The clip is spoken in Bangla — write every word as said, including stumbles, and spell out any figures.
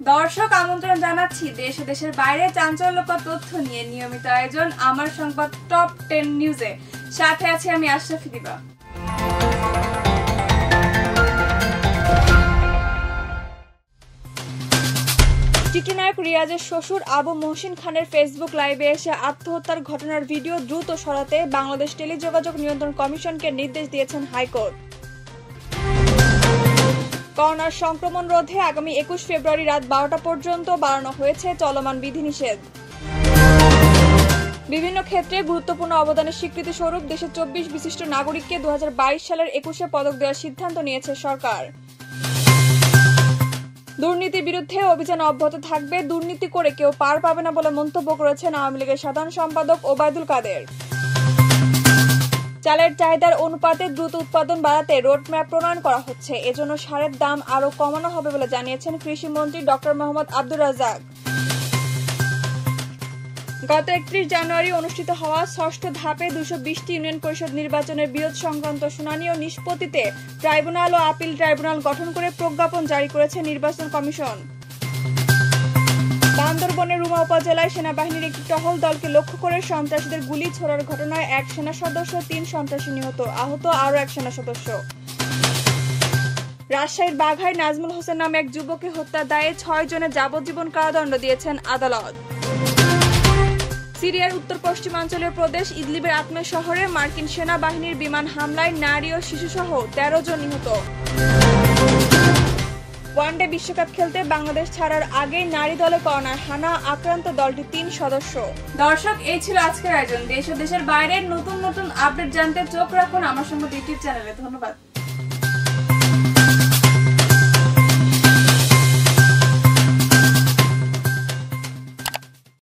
দর্শক আমন্ত্রণ জানাচ্ছি দেশ ও দেশের বাইরে চাঞ্চল্যকর তথ্য নিয়ে নিয়মিত আয়োজন আমার সংবাদ টপ টেন নিউজে। সাথে আছি আমি আশরাফি দিবা। চিত্রনায়ক রিয়াজের শ্বশুর আবু মহসিন খানের ফেসবুক লাইভে এসে আত্মহত্যার ঘটনার ভিডিও দ্রুত সরাতে বাংলাদেশ টেলিযোগাযোগ নিয়ন্ত্রণ কমিশনকে নির্দেশ দিয়েছেন হাইকোর্ট। করোনার সংক্রমণ রোধে আগামী একুশ ফেব্রুয়ারি রাত বারোটা পর্যন্ত বাড়ানো হয়েছে চলমান বিধিনিষেধ। বিভিন্ন ক্ষেত্রে গুরুত্বপূর্ণ অবদানের স্বীকৃতি স্বরূপ দেশের চব্বিশ বিশিষ্ট নাগরিককে দু হাজার বাইশ সালের একুশে পদক দেওয়ার সিদ্ধান্ত নিয়েছে সরকার। দুর্নীতির বিরুদ্ধে অভিযান অব্যাহত থাকবে, দুর্নীতি করে কেউ পার পাবে না বলে মন্তব্য করেছেন আওয়ামী লীগের সাধারণ সম্পাদক ওবায়দুল কাদের। চালের চাহিদার অনুপাতে দ্রুত উৎপাদন বাড়াতে রোডম্যাপ প্রণয়ন করা হচ্ছে, এজন্য সারের দাম আরও কমানো হবে বলে জানিয়েছেন কৃষিমন্ত্রী ডক্টর মোহাম্মদ আব্দুর রাজ্জাক। গত একত্রিশ জানুয়ারি অনুষ্ঠিত হওয়া ষষ্ঠ ধাপে দুশো বিশটি ইউনিয়ন পরিষদ নির্বাচনের বিরোধ সংক্রান্ত শুনানি ও নিষ্পত্তিতে ট্রাইব্যুনাল ও আপিল ট্রাইব্যুনাল গঠন করে প্রজ্ঞাপন জারি করেছে নির্বাচন কমিশন। বান্দরবনের রুমা উপজেলায় সেনাবাহিনীর একটি টহল দলকে লক্ষ্য করে সন্ত্রাসীদের গুলি ছোড়ার ঘটনায় এক সেনা সদস্য, তিন সন্ত্রাসী নিহত, আহত আরও এক সেনা সদস্য। রাজশাহীর বাঘায় নাজমুল হোসেন নামে এক যুবককে হত্যার দায়ে ছয় জনের যাবজ্জীবন কারাদণ্ড দিয়েছেন আদালত। সিরিয়ার উত্তর পশ্চিমাঞ্চলীয় প্রদেশ ইদলিবের আত্মে শহরে মার্কিন সেনাবাহিনীর বিমান হামলায় নারী ও শিশুসহ তেরো জন নিহত। ওয়ানডে বিশ্বকাপ খেলতে বাংলাদেশ ছাড়ার আগেই নারী দলে করোনার হানা, আক্রান্ত দলটির তিন সদস্য। দর্শক, এই ছিল আজকের আয়োজন। দেশ ও দেশের বাইরের নতুন নতুন আপডেট জানতে চোখ রাখুন আমার সংবাদ ইউটিউব চ্যানেলে। ধন্যবাদ।